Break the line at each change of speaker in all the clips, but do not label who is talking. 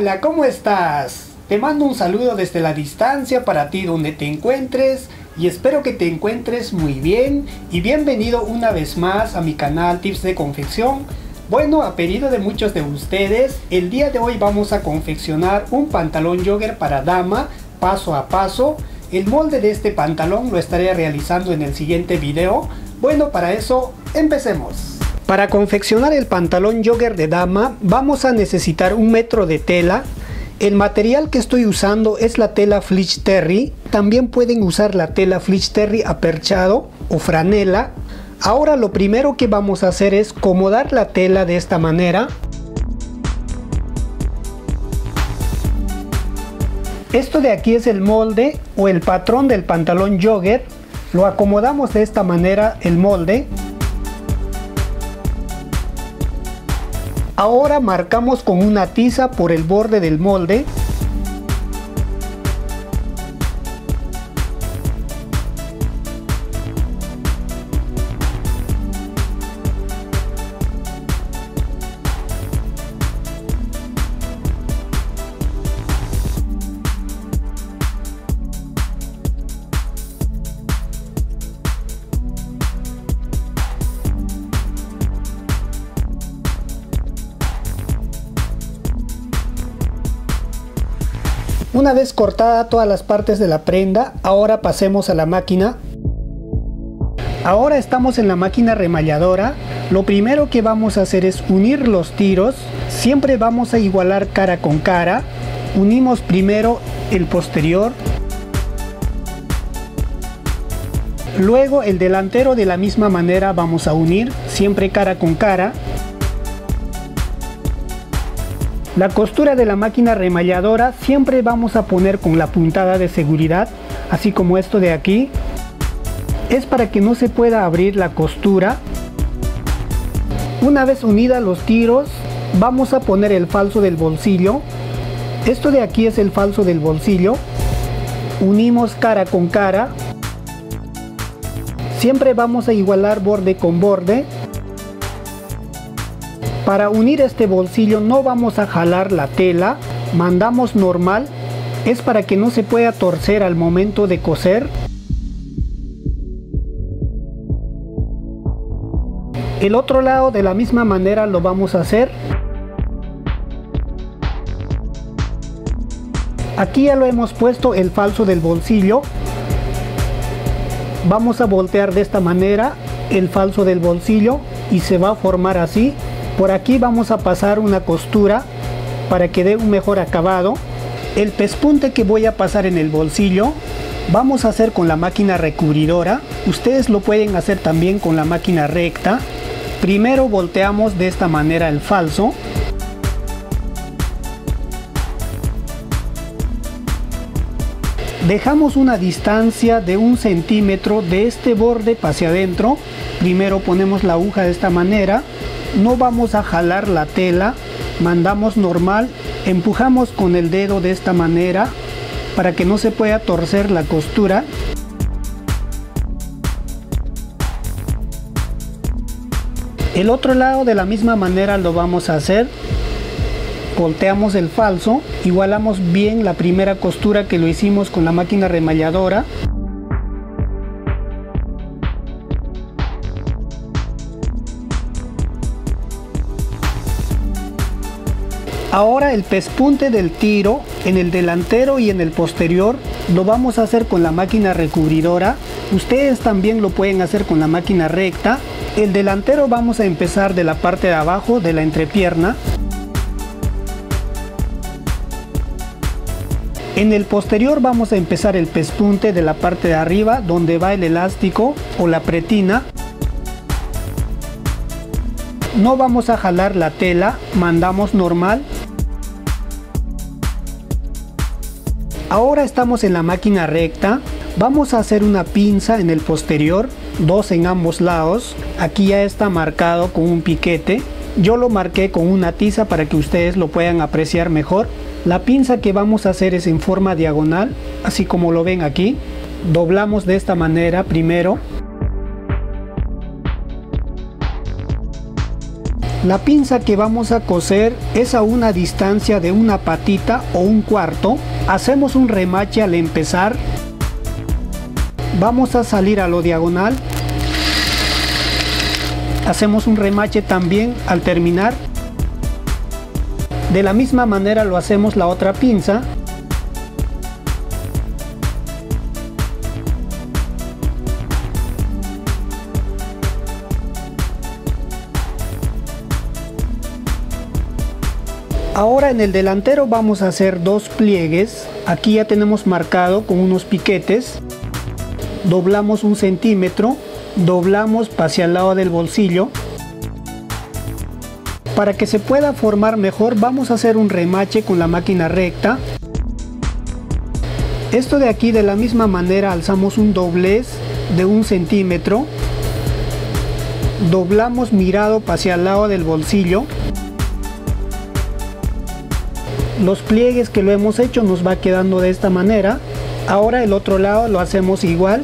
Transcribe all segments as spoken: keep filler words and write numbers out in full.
Hola, ¿cómo estás? Te mando un saludo desde la distancia para ti donde te encuentres y espero que te encuentres muy bien y bienvenido una vez más a mi canal Tips de Confección. Bueno, a pedido de muchos de ustedes, el día de hoy vamos a confeccionar un pantalón jogger para dama paso a paso. El molde de este pantalón lo estaré realizando en el siguiente video. Bueno, para eso empecemos. Para confeccionar el pantalón jogger de dama vamos a necesitar un metro de tela. El material que estoy usando es la tela Fleece Terry. También pueden usar la tela Fleece Terry aperchado o franela. Ahora lo primero que vamos a hacer es acomodar la tela de esta manera. Esto de aquí es el molde o el patrón del pantalón jogger. Lo acomodamos de esta manera el molde. Ahora marcamos con una tiza por el borde del molde. Una vez cortada todas las partes de la prenda, ahora pasemos a la máquina. Ahora estamos en la máquina remalladora. Lo primero que vamos a hacer es unir los tiros. Siempre vamos a igualar cara con cara. Unimos primero el posterior. Luego el delantero de la misma manera vamos a unir, siempre cara con cara. La costura de la máquina remalladora siempre vamos a poner con la puntada de seguridad, así como esto de aquí. Es para que no se pueda abrir la costura. Una vez unidas los tiros, vamos a poner el falso del bolsillo. Esto de aquí es el falso del bolsillo. Unimos cara con cara. Siempre vamos a igualar borde con borde. Para unir este bolsillo no vamos a jalar la tela, mandamos normal, es para que no se pueda torcer al momento de coser. El otro lado de la misma manera lo vamos a hacer. Aquí ya lo hemos puesto el falso del bolsillo. Vamos a voltear de esta manera el falso del bolsillo y se va a formar así. Por aquí vamos a pasar una costura para que dé un mejor acabado. El pespunte que voy a pasar en el bolsillo vamos a hacer con la máquina recubridora. Ustedes lo pueden hacer también con la máquina recta. Primero volteamos de esta manera el falso. Dejamos una distancia de un centímetro de este borde hacia adentro. Primero ponemos la aguja de esta manera. No vamos a jalar la tela, mandamos normal, empujamos con el dedo de esta manera para que no se pueda torcer la costura. El otro lado de la misma manera lo vamos a hacer. Volteamos el falso, igualamos bien la primera costura que lo hicimos con la máquina remalladora. Ahora el pespunte del tiro en el delantero y en el posterior lo vamos a hacer con la máquina recubridora. Ustedes también lo pueden hacer con la máquina recta. El delantero vamos a empezar de la parte de abajo de la entrepierna. En el posterior vamos a empezar el pespunte de la parte de arriba donde va el elástico o la pretina. No vamos a jalar la tela, mandamos normal. Ahora estamos en la máquina recta. Vamos a hacer una pinza en el posterior, dos en ambos lados. Aquí ya está marcado con un piquete. Yo lo marqué con una tiza para que ustedes lo puedan apreciar mejor. La pinza que vamos a hacer es en forma diagonal, así como lo ven aquí. Doblamos de esta manera primero. La pinza que vamos a coser es a una distancia de una patita o un cuarto. Hacemos un remache al empezar. Vamos a salir a lo diagonal. Hacemos un remache también al terminar. De la misma manera lo hacemos la otra pinza. Ahora en el delantero vamos a hacer dos pliegues. Aquí ya tenemos marcado con unos piquetes. Doblamos un centímetro, doblamos hacia el lado del bolsillo. Para que se pueda formar mejor vamos a hacer un remache con la máquina recta. Esto de aquí de la misma manera alzamos un doblez de un centímetro. Doblamos mirado hacia el lado del bolsillo. Los pliegues que lo hemos hecho nos va quedando de esta manera. Ahora el otro lado lo hacemos igual.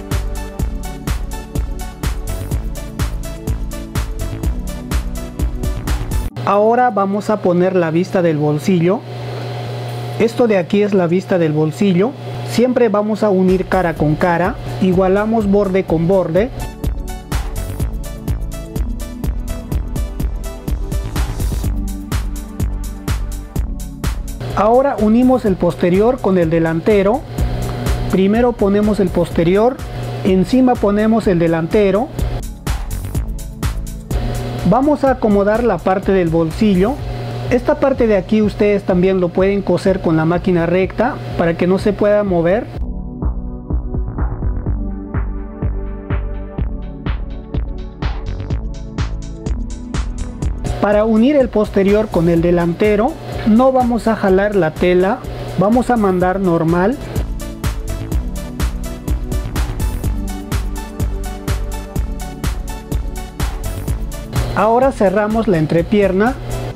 Ahora vamos a poner la vista del bolsillo. Esto de aquí es la vista del bolsillo. Siempre vamos a unir cara con cara. Igualamos borde con borde. Ahora unimos el posterior con el delantero. Primero ponemos el posterior, encima ponemos el delantero. Vamos a acomodar la parte del bolsillo. Esta parte de aquí ustedes también lo pueden coser con la máquina recta para que no se pueda mover. Para unir el posterior con el delantero, no vamos a jalar la tela, vamos a mandar normal. Ahora cerramos la entrepierna.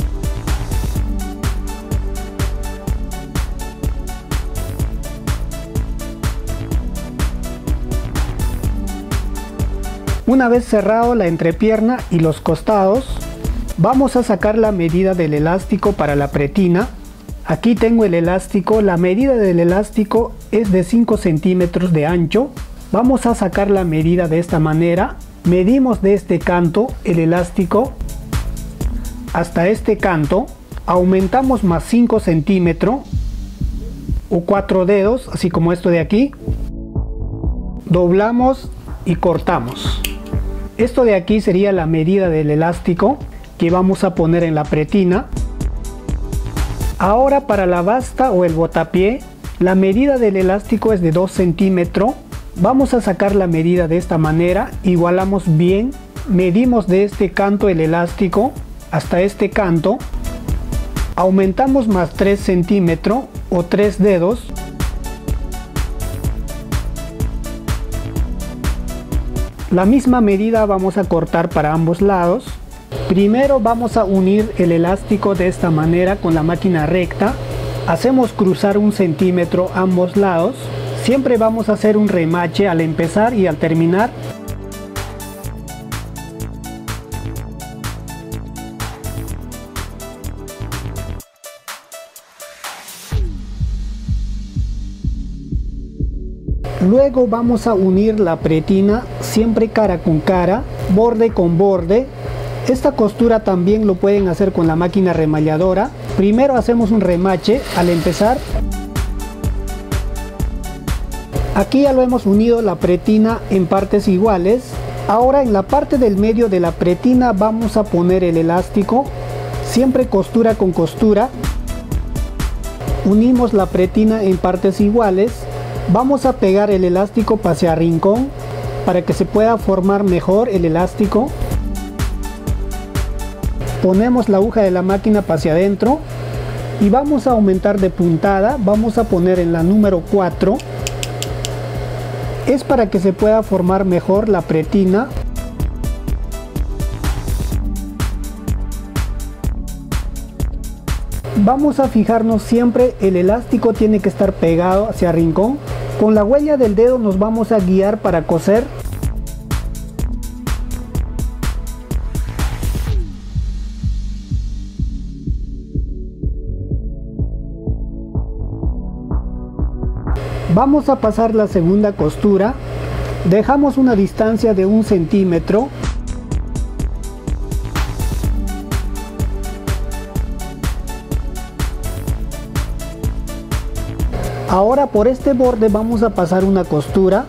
Una vez cerrado la entrepierna y los costados, vamos a sacar la medida del elástico para la pretina. Aquí tengo el elástico, la medida del elástico es de cinco centímetros de ancho. Vamos a sacar la medida de esta manera. Medimos de este canto el elástico hasta este canto. Aumentamos más cinco centímetros o cuatro dedos, así como esto de aquí. Doblamos y cortamos. Esto de aquí sería la medida del elástico que vamos a poner en la pretina. Ahora para la basta o el botapié, la medida del elástico es de dos centímetros. Vamos a sacar la medida de esta manera, igualamos bien, medimos de este canto el elástico hasta este canto, aumentamos más tres centímetros o tres dedos. La misma medida vamos a cortar para ambos lados. Primero vamos a unir el elástico de esta manera con la máquina recta. Hacemos cruzar un centímetro ambos lados. Siempre vamos a hacer un remache al empezar y al terminar. Luego vamos a unir la pretina siempre cara con cara, borde con borde. Esta costura también lo pueden hacer con la máquina remalladora. Primero hacemos un remache al empezar. Aquí ya lo hemos unido la pretina en partes iguales. Ahora en la parte del medio de la pretina vamos a poner el elástico, siempre costura con costura. Unimos la pretina en partes iguales. Vamos a pegar el elástico hacia rincón para que se pueda formar mejor el elástico. Ponemos la aguja de la máquina hacia adentro y vamos a aumentar de puntada. Vamos a poner en la número cuatro. Es para que se pueda formar mejor la pretina. Vamos a fijarnos siempre, el elástico tiene que estar pegado hacia rincón. Con la huella del dedo nos vamos a guiar para coser. Vamos a pasar la segunda costura. Dejamos una distancia de un centímetro. Ahora por este borde vamos a pasar una costura.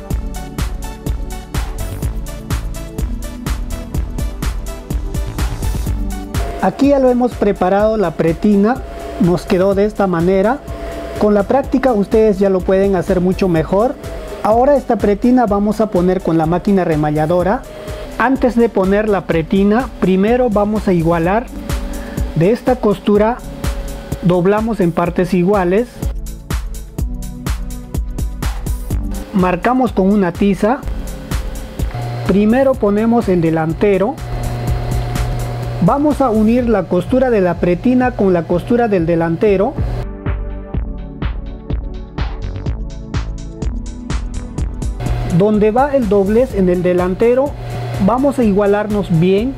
Aquí ya lo hemos preparado la pretina, nos quedó de esta manera. Con la práctica ustedes ya lo pueden hacer mucho mejor. Ahora esta pretina vamos a poner con la máquina remalladora. Antes de poner la pretina, primero vamos a igualar. De esta costura doblamos en partes iguales. Marcamos con una tiza. Primero ponemos el delantero. Vamos a unir la costura de la pretina con la costura del delantero. Donde va el doblez en el delantero, vamos a igualarnos bien.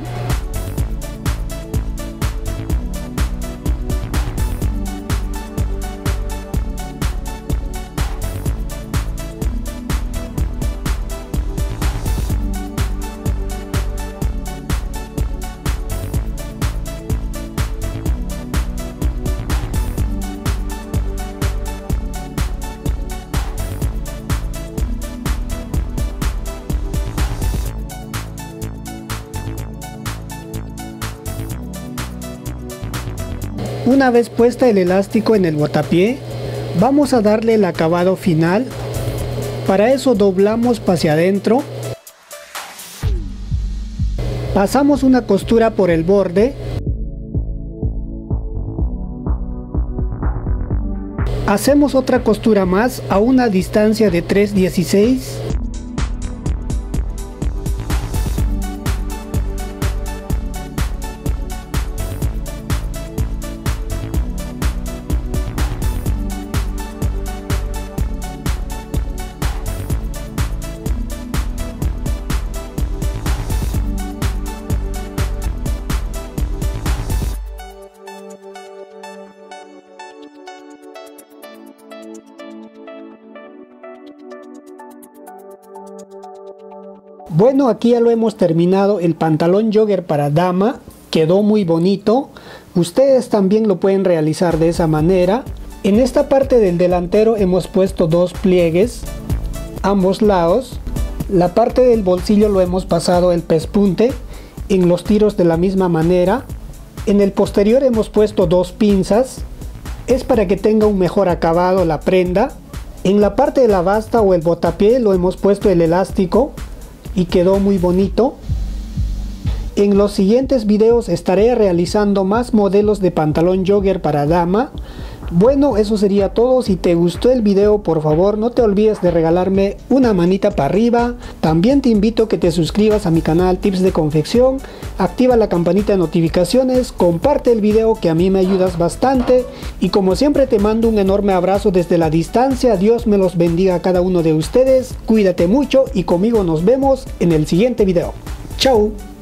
Una vez puesta el elástico en el botapié, vamos a darle el acabado final. Para eso doblamos hacia adentro. Pasamos una costura por el borde. Hacemos otra costura más a una distancia de tres dieciséis. Bueno, aquí ya lo hemos terminado, el pantalón jogger para dama, quedó muy bonito. Ustedes también lo pueden realizar de esa manera. En esta parte del delantero hemos puesto dos pliegues, ambos lados. La parte del bolsillo lo hemos pasado el pespunte, en los tiros de la misma manera. En el posterior hemos puesto dos pinzas, es para que tenga un mejor acabado la prenda. En la parte de la basta o el botapié lo hemos puesto el elástico y quedó muy bonito. En los siguientes videos estaré realizando más modelos de pantalón jogger para dama. Bueno, eso sería todo. Si te gustó el video, por favor no te olvides de regalarme una manita para arriba. También te invito a que te suscribas a mi canal Tips de Confección, activa la campanita de notificaciones, comparte el video que a mí me ayudas bastante, y como siempre te mando un enorme abrazo desde la distancia. Dios me los bendiga a cada uno de ustedes, cuídate mucho y conmigo nos vemos en el siguiente video. Chao.